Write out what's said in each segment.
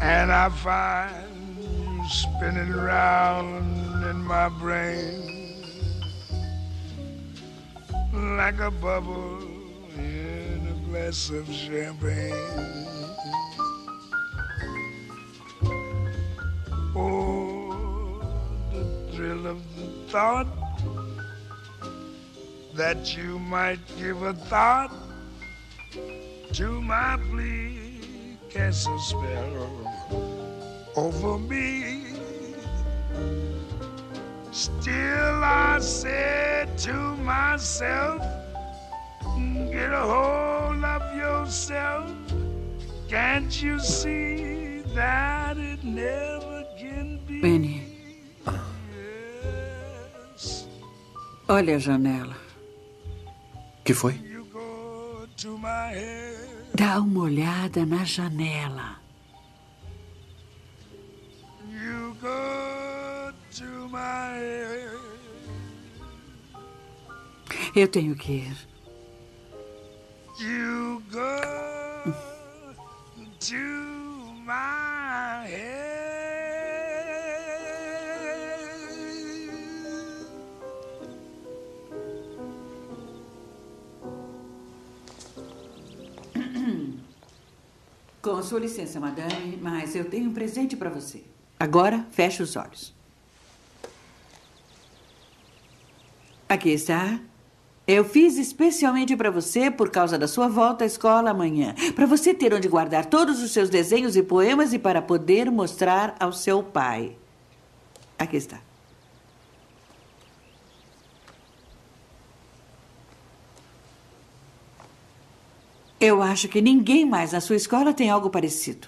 And I find you spinning round in my brain like a bubble in a glass of champagne. Oh, the thrill of the thought that you might give a thought to my plea, cast a spell over me. Still I said to myself, get a hold of yourself. Can't you see that it never can be? Benny. Yes. Olha a janela. Que foi? You go to my head. Dá uma olhada na janela. You go to my head. Eu tenho que ir. You go to my head. Com sua licença, madame, mas eu tenho um presente para você. Agora, feche os olhos. Aqui está. Eu fiz especialmente para você por causa da sua volta à escola amanhã. Para você ter onde guardar todos os seus desenhos e poemas e para poder mostrar ao seu pai. Aqui está. Eu acho que ninguém mais na sua escola tem algo parecido.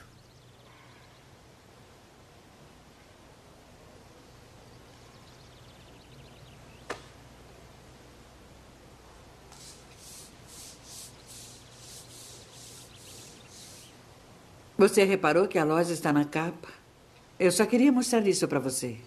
Você reparou que a loja está na capa? Eu só queria mostrar isso para você.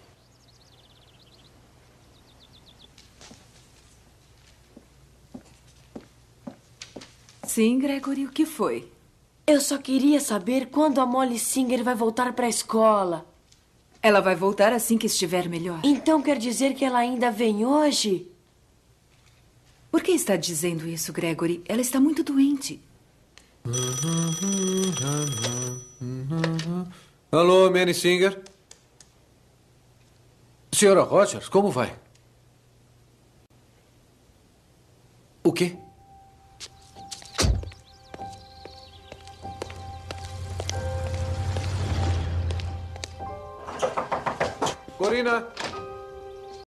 Sim, Gregory, o que foi? Eu só queria saber quando a Molly Singer vai voltar para a escola. Ela vai voltar assim que estiver melhor. Então quer dizer que ela ainda vem hoje? Por que está dizendo isso, Gregory? Ela está muito doente. Alô, Manny Singer? Senhora Rogers, como vai? O quê? Corina!